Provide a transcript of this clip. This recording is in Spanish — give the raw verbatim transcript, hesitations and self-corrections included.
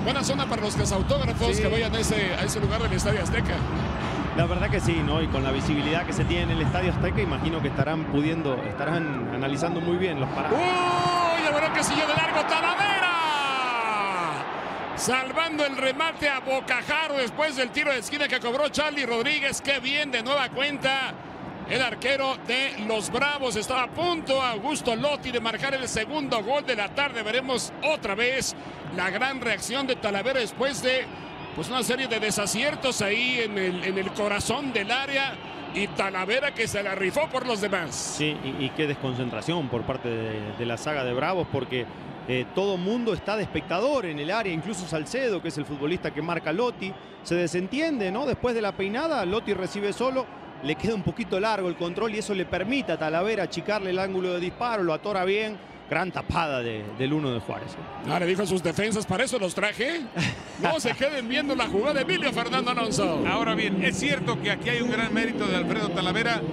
Buena zona para los cazautógrafos Sí. que vayan a ese, a ese lugar del Estadio Azteca. La verdad que sí, ¿no? Y con la visibilidad que se tiene en el Estadio Azteca, imagino que estarán pudiendo, estarán analizando muy bien los parados. ¡Uy! El balón que siguió de largo, Talavera. Salvando el remate a bocajarro después del tiro de esquina que cobró Charlie Rodríguez. ¡Qué bien! De nueva cuenta. El arquero de los Bravos estaba a punto, Augusto Lotti, de marcar el segundo gol de la tarde. Veremos otra vez la gran reacción de Talavera después de pues, una serie de desaciertos ahí en el, en el corazón del área. Y Talavera que se la rifó por los demás. Sí, y, y qué desconcentración por parte de, de la saga de Bravos, porque eh, todo mundo está de espectador en el área, incluso Salcedo, que es el futbolista que marca Lotti, se desentiende, ¿no? Después de la peinada, Lotti recibe solo, le queda un poquito largo el control y eso le permite a Talavera achicarle el ángulo de disparo, lo atora bien. Gran tapada de, del uno de Juárez. No, le dijo a sus defensas, para eso los traje. No se queden viendo la jugada de Emilio Fernando Alonso. Ahora bien, es cierto que aquí hay un gran mérito de Alfredo Talavera.